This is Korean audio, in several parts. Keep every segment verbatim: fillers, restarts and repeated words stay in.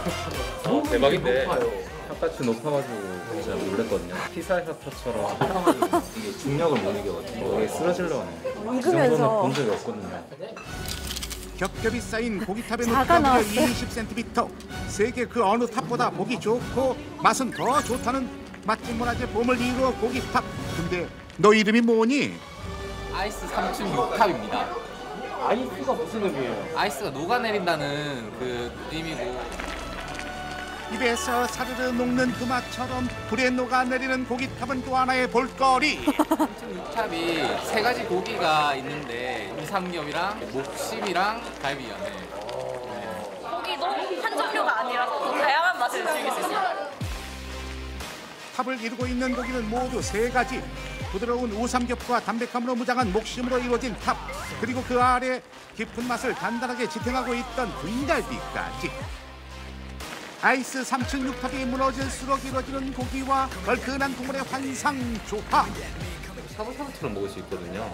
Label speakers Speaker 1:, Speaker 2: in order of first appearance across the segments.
Speaker 1: 대박인데 샷같이 높아가지고 진짜 놀랬거든요. 피사 샷터처럼 이게 중력을 못 이겨가지고 이게 쓰러질러 하네. 이 정도는 본 적이 없거든요.
Speaker 2: 겹겹이 쌓인 고기탑의
Speaker 3: 작아
Speaker 2: 높이가 무려
Speaker 3: 나왔어요.
Speaker 2: 이십 센티미터. 세계 그 어느 탑보다 보기 좋고 맛은 더 좋다는 맛집 문화재 봄을 이루어 고기탑. 근데 너 이름이 뭐니?
Speaker 4: 아이스 삼십육 탑입니다.
Speaker 5: 아이스가 무슨 의미예요?
Speaker 4: 아이스가 녹아내린다는 그 의미고
Speaker 2: 입에서 사르르 녹는 그 맛처럼 불에 녹아내리는 고기탑은 또 하나의 볼거리.
Speaker 4: 삼십육 탑이 세 가지 고기가 있는데 우삼겹이랑 목심이랑 갈비요. 네.
Speaker 6: 고기도 한 종류가 아니라서 더 다양한 맛을 즐길 수 있어요.
Speaker 2: 탑을 이루고 있는 고기는 모두 세 가지. 부드러운 우삼겹과 담백함으로 무장한 목심으로 이루어진 탑. 그리고 그 아래 깊은 맛을 단단하게 지탱하고 있던 등갈비까지. 아이스 삼십육 탑이 무너질수록 이루어지는 고기와 얼큰한 국물의 환상조화.
Speaker 1: 샤브샤브처럼 먹을 수 있거든요.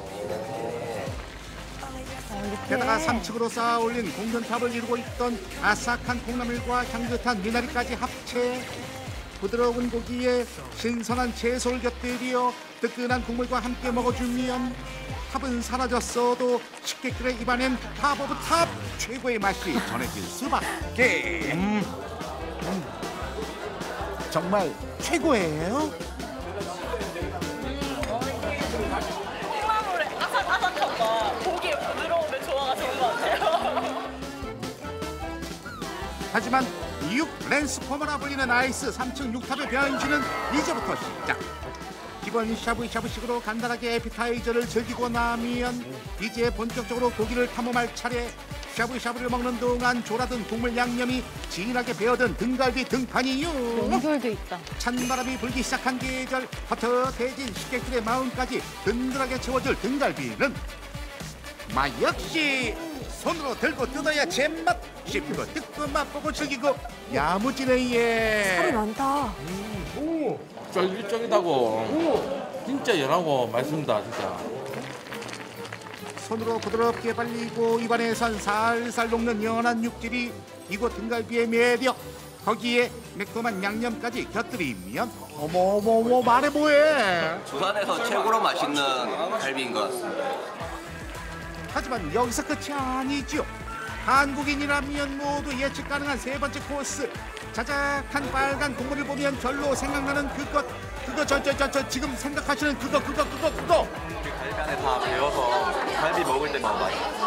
Speaker 2: 게다가 삼 층으로 쌓아 올린 공전탑을 이루고 있던 아삭한 콩나물과 향긋한 미나리까지 합체. 부드러운 고기에 신선한 채소를 곁들여 뜨끈한 국물과 함께 먹어주면 탑은 사라졌어도 식객들의 입안엔 탑 오브 탑 최고의 맛이 전해질 수밖에. 음. 음. 정말 최고예요.
Speaker 6: 콩나물의 아삭아삭함과 고기의 부드러움의 조화가 좋은 것 같아요.
Speaker 2: 하지만 육 랜스포머라 불리는 아이스 삼층 탑의 변신은 이제부터 시작. 기본 샤브샤브식으로 간단하게 에피타이저를 즐기고 나면 이제 본격적으로 고기를 탐험할 차례. 샤브샤브를 먹는 동안 졸아든 국물 양념이 진하게 배어든 등갈비 등판이요.
Speaker 3: 연결도 있다.
Speaker 2: 찬바람이 불기 시작한 계절, 헛헛해진 식객들의 마음까지 든든하게 채워줄 등갈비는 마 역시 손으로 들고 뜯어야 제맛. 씹고 뜯고 맛보고 즐기고 야무지네. 예.
Speaker 3: 살이 많다.
Speaker 5: 오,
Speaker 4: 쫄깃쫄깃하고 진짜 연하고 맛있습니다. 진짜.
Speaker 2: 손으로 부드럽게 발리고 입안에선 살살 녹는 연한 육질이 이곳 등갈비의 매력. 거기에 매콤한 양념까지 곁들이면 어머 어머 어머 말해 뭐해.
Speaker 7: 부산에서 최고로 맛있는 갈비인 것 같습니다.
Speaker 2: 하지만 여기서 끝이 아니죠. 한국인이라면 모두 예측 가능한 세 번째 코스. 자작한 빨간 국물을 보면 절로 생각나는 그것. 그거 저 저 저 저 지금 생각하시는 그거 그거 그거 그거.
Speaker 7: 갈비 안에 다 배어서 갈비 먹을 때마다